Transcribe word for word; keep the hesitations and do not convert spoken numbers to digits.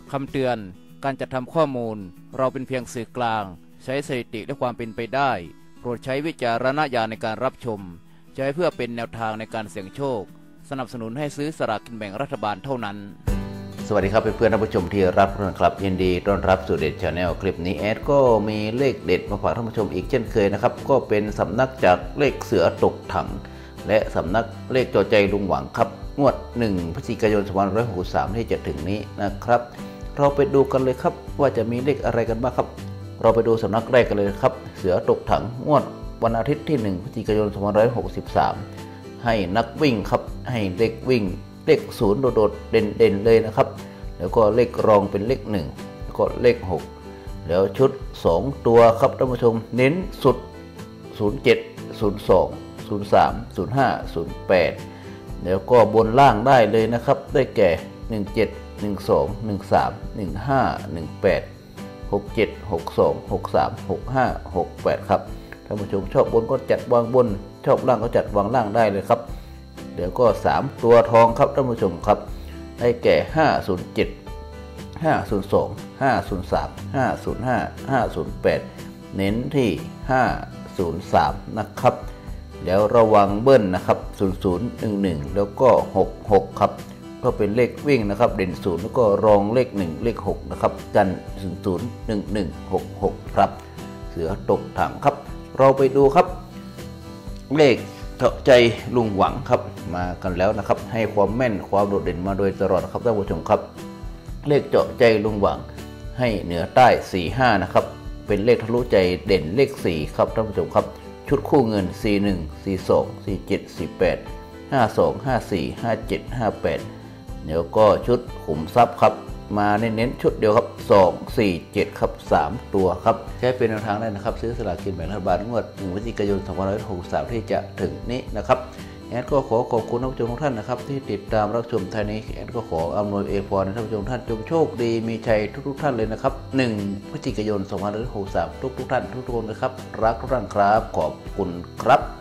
คำเตือนการจัดทำข้อมูลเราเป็นเพียงสื่อกลางใช้สถิติและความเป็นไปได้โปรดใช้วิจารณญาณในการรับชมใช้เพื่อเป็นแนวทางในการเสี่ยงโชคสนับสนุนให้ซื้อสลากกินแบ่งรัฐบาลเท่านั้นสวัสดีครับเพื่อนๆท่านผู้ชมที่รักนะครับยินดีต้อนรับสู่เด็ดชาแนลคลิปนี้แอดก็มีเลขเด็ดมาฝากท่านผู้ชมอีกเช่นเคยนะครับก็เป็นสำนักจากเลขเสือตกถังและสำนักเลขจอใจลุงหวังครับงวดหนึ่งพฤศจิกายนสองพันห้าร้อยหกสิบสามที่จะถึงนี้นะครับเราไปดูกันเลยครับว่าจะมีเลขอะไรกันบ้างครับเราไปดูสำนักแรกกันเลยครับเสือตกถังงวดวันอาทิตย์ที่หนึ่งพฤศจิกายนสองพันห้าร้อยหกสิบสามให้นักวิ่งครับให้เลขวิ่งเลขศูนย์โดดๆเด่นๆเลยนะครับแล้วก็เลขรองเป็นเลขหนึ่งแล้วก็เลขหกแล้วชุดสองตัวครับท่านผู้ชมเน้นสุดศูนย์เจ็ด ศูนย์สอง ศูนย์สาม ศูนย์ห้า ศูนย์แปดแล้วก็บนล่างได้เลยนะครับได้แก่หนึ่งเจ็ด หนึ่งสอง หนึ่งสาม หนึ่งห้า หนึ่งแปด หกเจ็ด หกสอง หกสาม หกห้า หกแปดครับท่านผู้ชมชอบบนก็จัดวางบนชอบล่างก็จัดวางล่างได้เลยครับเดี๋ยวก็สามตัวทองครับท่านผู้ชมครับได้แก่ห้าศูนย์เจ็ด ห้าศูนย์สอง ห้าศูนย์สาม ห้าศูนย์ห้า ห้าศูนย์แปดเน้นที่ห้าศูนย์สามนะครับแล้วระวังเบิ้ลนะครับศูนย์ ศูนย์ หนึ่ง หนึ่งแล้วก็หก หกครับก็เป็นเลขวิ่งนะครับเด่นศูนย์แล้วก็รองเลขหนึ่งเลขหกนะครับกันศูนย์ ศูนย์ หนึ่ง หนึ่ง หก หกครับเสือตกถังครับเราไปดูครับเลขเจาะใจลุงหวังครับมากันแล้วนะครับให้ความแม่นความโดดเด่นมาโดยตลอดครับท่านผู้ชมครับเลขเจาะใจลุงหวังให้เหนือใต้สี่ ห้านะครับเป็นเลขทะลุใจเด่นเลขสี่ครับท่านผู้ชมครับชุดคู่เงินสี่ หนึ่ง สี่ สอง สี่ เจ็ด สี่ แปด ห้า สอง ห้า สี่ ห้า เจ็ด ห้า แปดเดี๋ยวก็ชุดขุมทรัพย์ครับมาเน้นๆชุดเดียวครับสอง สี่ เจ็ดครับสามตัวครับใช้เป็นแนวทางได้นะครับซื้อสลากกินแบ่งรัฐบาลงวดหนึ่งพฤศจิกายนสองพันห้าร้อยหกสิบสามที่จะถึงนี้นะครับแอดก็ขอขอบคุณท่านผู้ชมทุกท่านนะครับที่ติดตามรับชมทางนี้แอดก็ขออำนวยอวยพรให้ท่านผู้ชมท่านจงโชคดีมีชัยทุกๆท่านเลยนะครับหนึ่งพฤศจิกายนสองพันห้าร้อยหกสิบสามทุกๆท่านทุกๆคนนะครับรักทุกท่านครับขอบคุณครับ